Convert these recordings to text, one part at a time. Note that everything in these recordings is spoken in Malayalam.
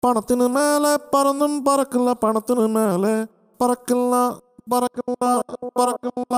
പണത്തിന് മേലെ പറന്നും പറക്കില്ല, പണത്തിന് മേലെ പറക്കില്ല, പറക്കില്ല, പറക്കില്ല,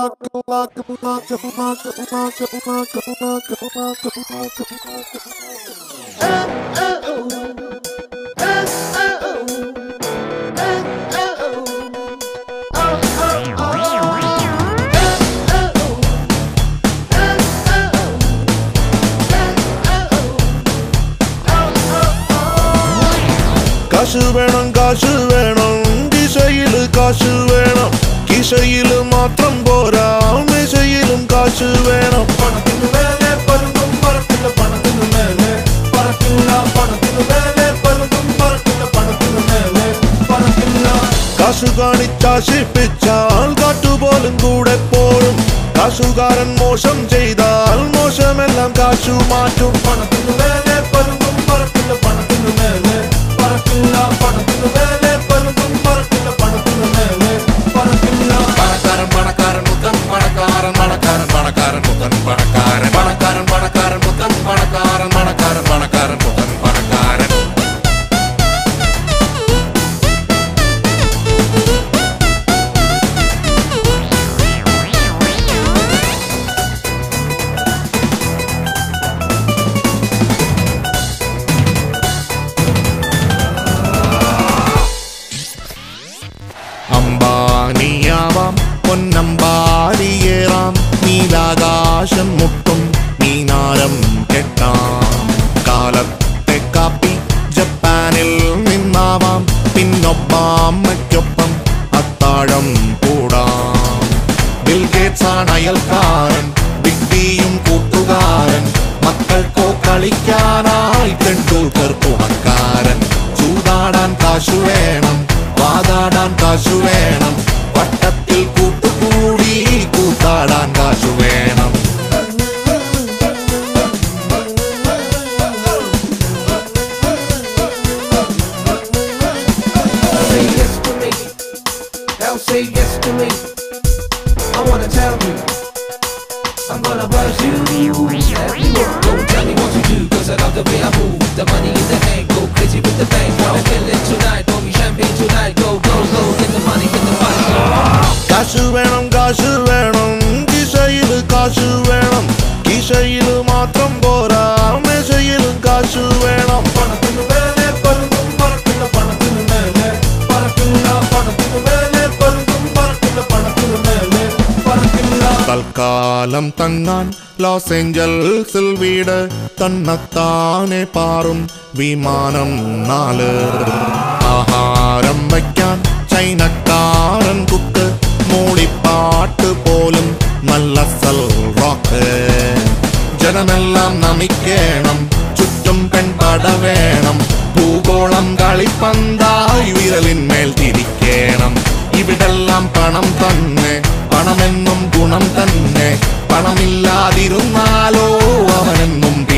കാശ് വേണം, കാശ് വേണം, കിശയില് കാശ് വേണം, കിശയില് മാത്രം പോരാ, മെശയിലും കാശ് വേണം. പണത്തിനു മേലെ പലതും പറക്കില്ല, പണത്തിനു മേലെ പറക്കില്ല, പണത്തിനു മേലെ പലതും പറക്കില്ല, പണത്തിനു മേലെ പറക്കില്ല. കാശു കാണിച്ചാശിപ്പിച്ചാൽ കാട്ടുപോലും കൂടെ പോരും, കാശുകാരൻ മോശം ചെയ്താൽ മോശമെല്ലാം കാശു മാറ്റും. പണത്തിനു മേലെ പലതും പറക്കില്ല, പണത്തിനു മേലെ പറക്കില്ല, പണത്തിനു മേലെ പലതും പറക്കില്ല, പണത്തിനു മേലെ പറക്കില്ല. പണക്കാരൻ പണക്കാരൻ മുത്തൻ പണക്കാരൻ, പണക്കാരൻ പണക്കാരൻ മുത്തൻ പണക്കാരൻ, പണക്കാരൻ പണക്കാരൻ മുത്തൻ പണക്കാരൻ, പണക്കാരൻ പണക്കാരൻ മുത്തൻ പണക്കാരൻ. അംബാനിയാവാം, പൊന്നമ്പാടിയേറാം, നീലാകാശം മുട്ടും മീനാരം കെട്ടാം, കാലത്തെ കാപ്പി ജപ്പാനിൽ നിന്നാവാം, പിന്നൊപ്പാമ്മയ്ക്കൊപ്പം അത്താഴം കൂടാം. ബിൽ ഗേറ്റ്സാണ് അയൽക്കാരൻ, ബിഗ് ബിയും കൂട്ടുകാരൻ, മക്കൾക്കോ കളിക്കാനായി തെണ്ടുൽക്കർ തുണക്കാരൻ. ചൂതാടാൻ കാശു വേണം, വാതാടാൻ കാശു വേണം, വട്ടത്തിൽ കൂട്ടുകൂടി കൂത്താടാൻ കാശു വേണം. Say yes to me, now say yes to me. I wanna tell you, I'm gonna buzz you. Don't tell me what to do, cause I love the way I move. The money in the bank, go crazy with the bank. Wanna kill it tonight, pour me champagne tonight. Go, go, go, get the money, get the money. കാശു വേണം, കാശു വേണം, കിശയില് കാശു വേണം, കിശയില് മാത്രം പോരാ, മെശയിലും കാശു വേണം. പണത്തിനു മേലെ പലതും പറക്കില്ല, പണത്തിനു മേലെ പറക്കില്ല, പണത്തിനു മേലെ പലതും പറക്കില്ല, പണത്തിനു മേലെ പറക്കില്ല. തൽക്കാലം തങ്ങാൻ ലോസ് ഏഞ്ചൽസിൽ വീട്, തന്നത്താനെ പാറും വിമാനം 4. ആഹാരം വയ്ക്കാൻ ചൈനക്കാരൻ കുക്ക്, മൂളിപ്പാട്ട് പോലും നല്ല സൽ റോക്ക്. ജനമെല്ലാം നമിക്കേണം, ചുറ്റും പെൺപട വേണം, ഭൂഗോളം കളിപ്പന്തായി വിരലിന്മേൽ തിരിക്കേണം. ഇവിടെല്ലാം പണം തന്നെ, പണമെന്നും ഗുണം തന്നെ, പണമില്ലാതിരുന്നാലോ അവനെന്നും